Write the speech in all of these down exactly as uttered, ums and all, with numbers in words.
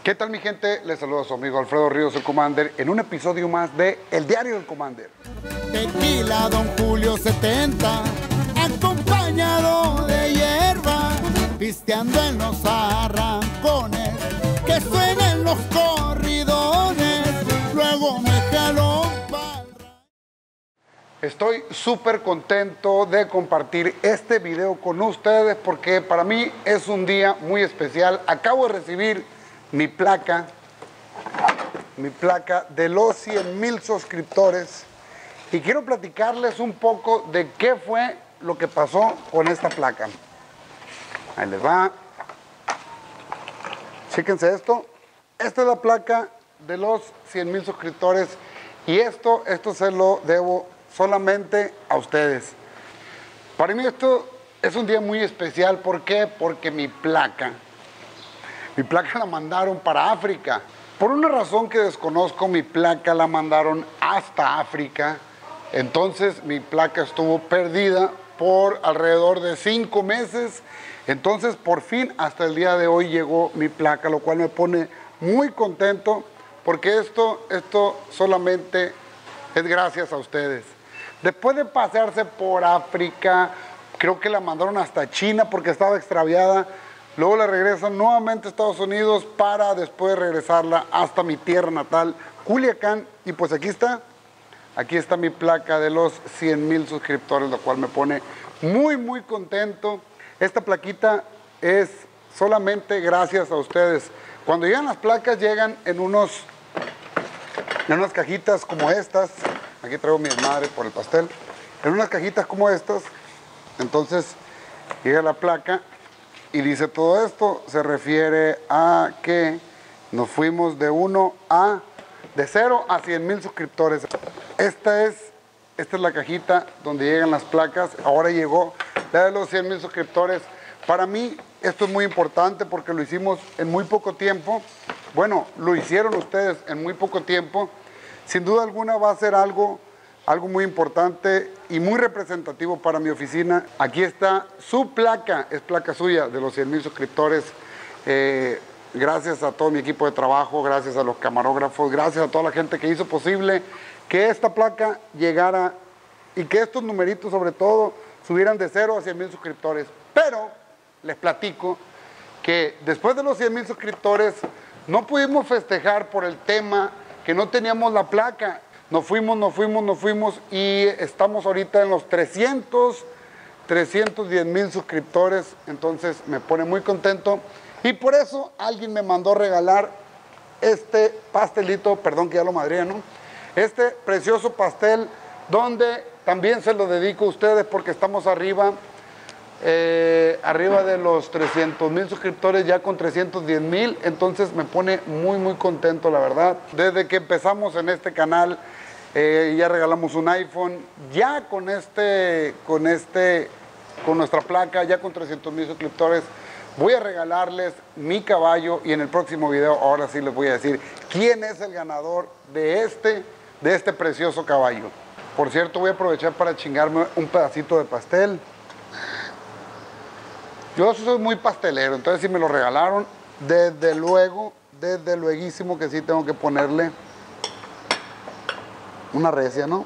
¿Qué tal mi gente? Les saluda a su amigo Alfredo Ríos, el Commander, en un episodio más de El Diario del Commander. Tequila Don Julio setenta, acompañado de hierba, pisteando en los arrancones, que suenen los corridones, luego me jalo pa'l... Estoy súper contento de compartir este video con ustedes porque para mí es un día muy especial. Acabo de recibir mi placa, mi placa de los cien mil suscriptores y quiero platicarles un poco de qué fue lo que pasó con esta placa. Ahí les va. Chéquense esto. Esta es la placa de los cien mil suscriptores y esto, esto se lo debo solamente a ustedes. Para mí esto es un día muy especial. ¿Por qué? Porque mi placa Mi placa la mandaron para África. Por una razón que desconozco, mi placa la mandaron hasta África. Entonces mi placa estuvo perdida por alrededor de cinco meses. Entonces por fin hasta el día de hoy llegó mi placa, lo cual me pone muy contento porque esto, esto solamente es gracias a ustedes. Después de pasearse por África, creo que la mandaron hasta China porque estaba extraviada. Luego la regresan nuevamente a Estados Unidos para después regresarla hasta mi tierra natal, Culiacán. Y pues aquí está, aquí está mi placa de los cien mil suscriptores, lo cual me pone muy, muy contento. Esta plaquita es solamente gracias a ustedes. Cuando llegan las placas, llegan en, unos, en unas cajitas como estas. Aquí traigo mi madre por el pastel. En unas cajitas como estas. Entonces llega la placa. Y dice todo esto, se refiere a que nos fuimos de uno a, de cero a cien mil suscriptores. Esta es, esta es la cajita donde llegan las placas. Ahora llegó la de los cien mil suscriptores. Para mí esto es muy importante porque lo hicimos en muy poco tiempo. Bueno, lo hicieron ustedes en muy poco tiempo. Sin duda alguna va a ser algo... Algo muy importante y muy representativo para mi oficina. Aquí está su placa, es placa suya de los cien mil suscriptores. Eh, gracias a todo mi equipo de trabajo, gracias a los camarógrafos, gracias a toda la gente que hizo posible que esta placa llegara y que estos numeritos sobre todo subieran de cero a cien mil suscriptores. Pero les platico que después de los cien mil suscriptores no pudimos festejar por el tema que no teníamos la placa. Nos fuimos, nos fuimos, nos fuimos y estamos ahorita en los trescientos, trescientos diez mil suscriptores. Entonces me pone muy contento y por eso alguien me mandó regalar este pastelito, perdón que ya lo madría, ¿no? Este precioso pastel donde también se lo dedico a ustedes porque estamos arriba, eh, arriba de los trescientos mil suscriptores, ya con trescientos diez mil. Entonces me pone muy, muy contento, la verdad. Desde que empezamos en este canal, Eh, ya regalamos un iPhone, ya con este, con este, con nuestra placa, ya con trescientos mil suscriptores, voy a regalarles mi caballo y en el próximo video ahora sí les voy a decir quién es el ganador de este, de este precioso caballo. Por cierto, voy a aprovechar para chingarme un pedacito de pastel. Yo soy muy pastelero, entonces si me lo regalaron, desde luego, desde lueguísimo que sí tengo que ponerle una recia, ¿no?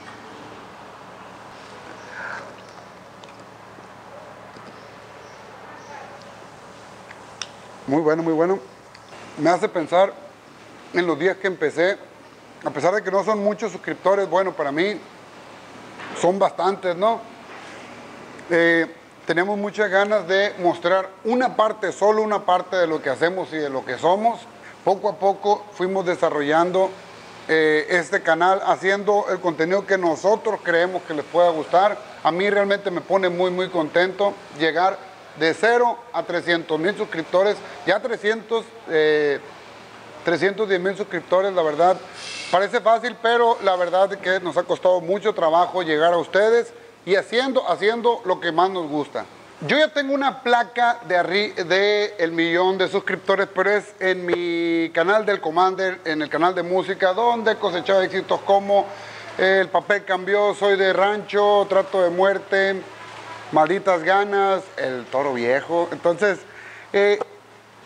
Muy bueno, muy bueno. Me hace pensar en los días que empecé. A pesar de que no son muchos suscriptores, bueno, para mí son bastantes, ¿no? Eh, tenemos muchas ganas de mostrar una parte, solo una parte de lo que hacemos y de lo que somos. Poco a poco fuimos desarrollando Eh, este canal, haciendo el contenido que nosotros creemos que les pueda gustar. A mí realmente me pone muy muy contento llegar de cero a trescientos mil suscriptores, ya trescientos, eh, trescientos diez mil suscriptores. La verdad parece fácil, pero la verdad es que nos ha costado mucho trabajo llegar a ustedes y haciendo, haciendo lo que más nos gusta. Yo ya tengo una placa de, de el millón de suscriptores, pero es en mi canal del Commander, en el canal de música, donde he cosechado éxitos como eh, El papel cambió, Soy de rancho, Trato de muerte, Malditas ganas, El toro viejo. Entonces, eh,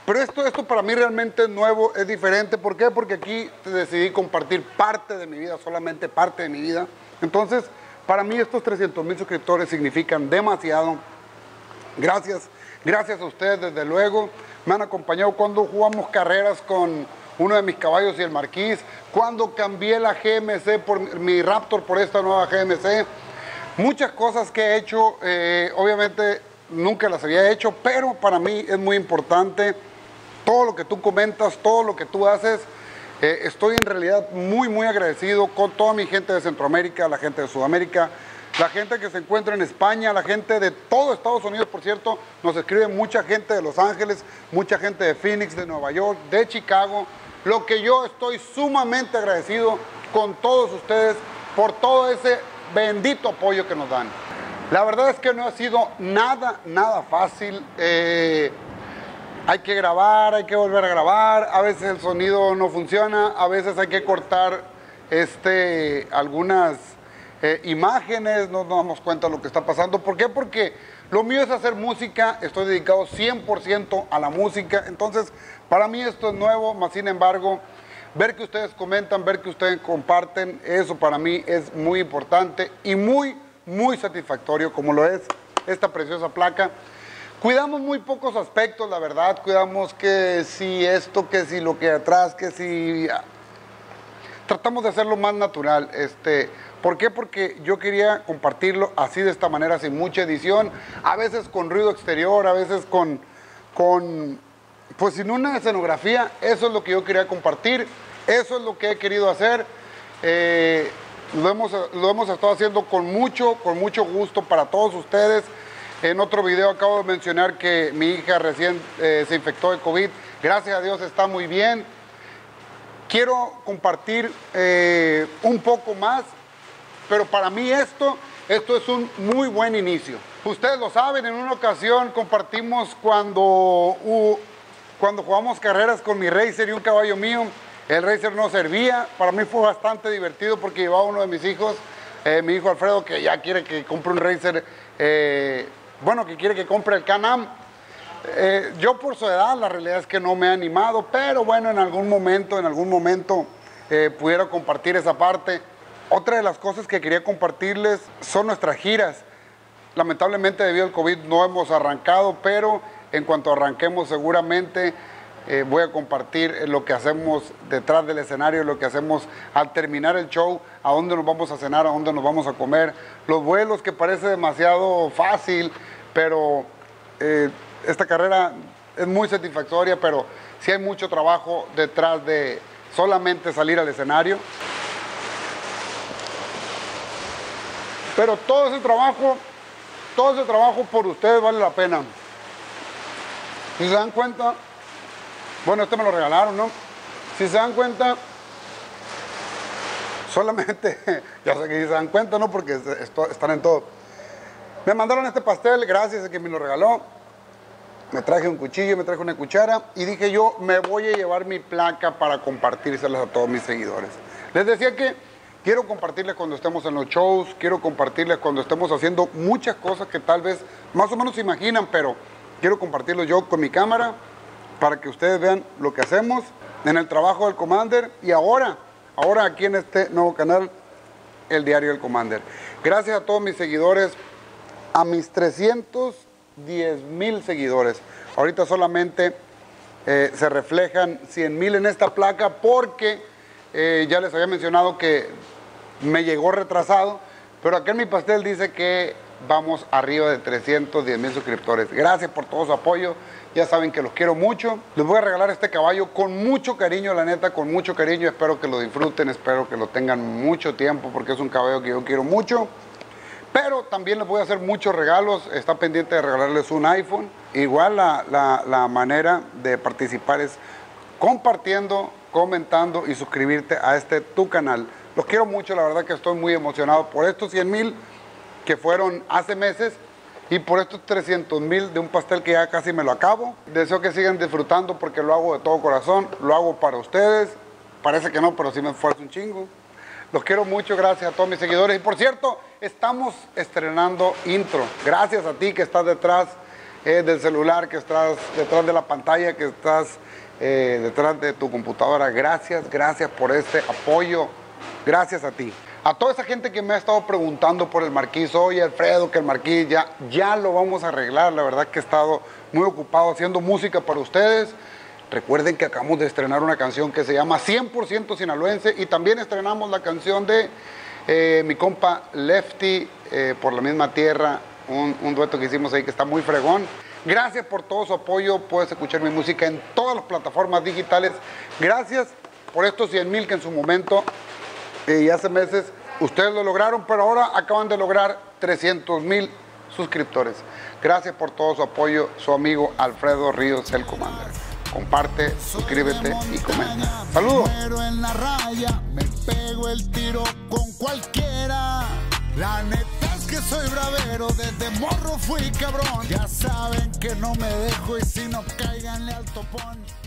Pero esto, esto para mí realmente es nuevo, es diferente. ¿Por qué? Porque aquí decidí compartir parte de mi vida, solamente parte de mi vida. Entonces, para mí estos trescientos mil suscriptores significan demasiado. Gracias, gracias a ustedes desde luego. Me han acompañado cuando jugamos carreras con uno de mis caballos y el Marquís, cuando cambié la G M C, por mi Raptor por esta nueva G M C. Muchas cosas que he hecho, eh, obviamente nunca las había hecho, pero para mí es muy importante todo lo que tú comentas, todo lo que tú haces. Eh, estoy en realidad muy, muy agradecido con toda mi gente de Centroamérica, la gente de Sudamérica, la gente que se encuentra en España, la gente de todo Estados Unidos, por cierto. Nos escribe mucha gente de Los Ángeles, mucha gente de Phoenix, de Nueva York, de Chicago. Lo que yo estoy sumamente agradecido con todos ustedes por todo ese bendito apoyo que nos dan. La verdad es que no ha sido nada, nada fácil. Eh, hay que grabar, hay que volver a grabar, a veces el sonido no funciona, a veces hay que cortar este, algunas eh, imágenes, no nos damos cuenta de lo que está pasando. ¿Por qué? Porque lo mío es hacer música, estoy dedicado cien por ciento a la música, entonces para mí esto es nuevo, más sin embargo, ver que ustedes comentan, ver que ustedes comparten, eso para mí es muy importante y muy, muy satisfactorio, como lo es esta preciosa placa. Cuidamos muy pocos aspectos, la verdad, cuidamos que si esto, que si lo que hay atrás, que si... Tratamos de hacerlo más natural. Este, ¿Por qué? Porque yo quería compartirlo así, de esta manera, sin mucha edición, a veces con ruido exterior, a veces con, con pues sin una escenografía. Eso es lo que yo quería compartir, eso es lo que he querido hacer. Eh, lo, hemos, lo hemos estado haciendo con mucho, con mucho gusto para todos ustedes. En otro video acabo de mencionar que mi hija recién eh, se infectó de COVID. Gracias a Dios está muy bien. Quiero compartir eh, un poco más, pero para mí esto, esto es un muy buen inicio. Ustedes lo saben, en una ocasión compartimos cuando, uh, cuando jugamos carreras con mi Racer y un caballo mío. El Racer no servía. Para mí fue bastante divertido porque llevaba uno de mis hijos, eh, mi hijo Alfredo, que ya quiere que compre un Racer, eh, bueno, que quiere que compre el Can-Am. Eh, yo por su edad, la realidad es que no me he animado, pero bueno, en algún momento, en algún momento eh, pudiera compartir esa parte. Otra de las cosas que quería compartirles son nuestras giras. Lamentablemente debido al COVID no hemos arrancado, pero en cuanto arranquemos seguramente eh, voy a compartir lo que hacemos detrás del escenario, lo que hacemos al terminar el show, a dónde nos vamos a cenar, a dónde nos vamos a comer, los vuelos, que parece demasiado fácil, pero eh, esta carrera es muy satisfactoria, pero sí hay mucho trabajo detrás de solamente salir al escenario. Pero todo ese trabajo, todo ese trabajo por ustedes vale la pena. Si se dan cuenta, bueno, este me lo regalaron, ¿no? Si se dan cuenta, solamente, ya sé que si se dan cuenta, ¿no? Porque esto, están en todo. Me mandaron este pastel, gracias a quien me lo regaló. Me traje un cuchillo, me traje una cuchara y dije yo, me voy a llevar mi placa para compartírselas a todos mis seguidores. Les decía que quiero compartirles cuando estemos en los shows, quiero compartirles cuando estemos haciendo muchas cosas que tal vez más o menos se imaginan, pero quiero compartirlo yo con mi cámara para que ustedes vean lo que hacemos en el trabajo del Commander y ahora, ahora aquí en este nuevo canal, el Diario del Commander. Gracias a todos mis seguidores, a mis trescientos diez mil seguidores. Ahorita solamente eh, se reflejan cien mil en esta placa porque eh, ya les había mencionado que me llegó retrasado, pero acá en mi pastel dice que vamos arriba de trescientos diez mil suscriptores. Gracias por todo su apoyo, ya saben que los quiero mucho. Les voy a regalar este caballo con mucho cariño, la neta, con mucho cariño. Espero que lo disfruten, espero que lo tengan mucho tiempo porque es un caballo que yo quiero mucho. Pero también les voy a hacer muchos regalos, está pendiente de regalarles un iPhone. Igual la, la, la manera de participar es compartiendo, comentando y suscribirte a este tu canal. Los quiero mucho, la verdad que estoy muy emocionado por estos cien mil que fueron hace meses y por estos trescientos mil de un pastel que ya casi me lo acabo. Deseo que sigan disfrutando porque lo hago de todo corazón, lo hago para ustedes. Parece que no, pero sí me esfuerzo un chingo. Los quiero mucho, gracias a todos mis seguidores. Y por cierto, estamos estrenando intro. Gracias a ti que estás detrás. eh, del celular, que estás detrás de la pantalla, que estás eh, detrás de tu computadora. Gracias, gracias por este apoyo. Gracias a ti. A toda esa gente que me ha estado preguntando por el Marquís, oye Alfredo, que el Marquís ya, ya lo vamos a arreglar. La verdad que he estado muy ocupado haciendo música para ustedes. Recuerden que acabamos de estrenar una canción que se llama cien por ciento Sinaloense, y también estrenamos la canción de eh, mi compa Lefty, eh, Por la Misma Tierra, un, un dueto que hicimos ahí que está muy fregón. Gracias por todo su apoyo. Puedes escuchar mi música en todas las plataformas digitales. Gracias por estos cien mil que en su momento eh, y hace meses ustedes lo lograron, pero ahora acaban de lograr trescientos mil suscriptores. Gracias por todo su apoyo. Su amigo Alfredo Ríos, el Commander. Comparte, suscríbete y comenta. ¡Saludos! En la raya me pego el tiro con cualquiera. La neta es que soy bravero, desde morro fui cabrón. Ya saben que no me dejo y si no, cáiganle al topón.